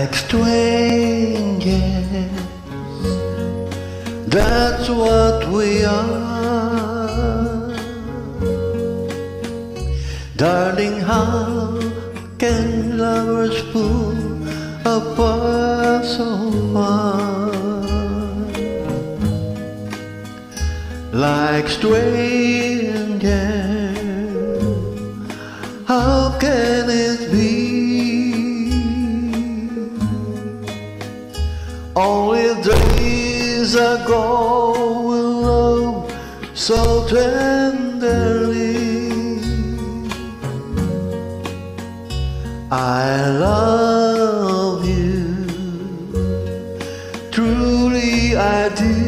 like strangers. That's what we are. Darling, how can lovers pull apart so far? Like strangers, how can it be? Only days ago we loved so tenderly. I love you, truly I do.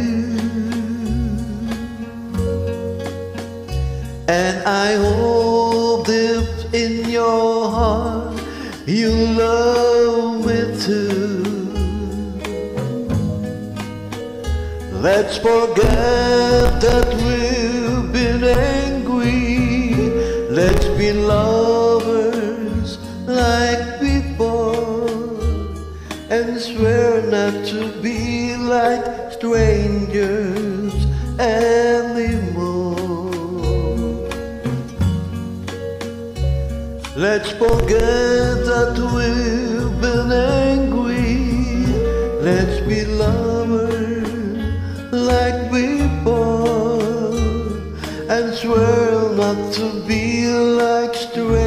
And I hope deep in your heart you love me too. Let's forget that we've been angry. Let's be lovers like before, and swear not to be like strangers anymore. Let's forget that we've been angry. Let's be lovers like before, and swear not to be like strangers.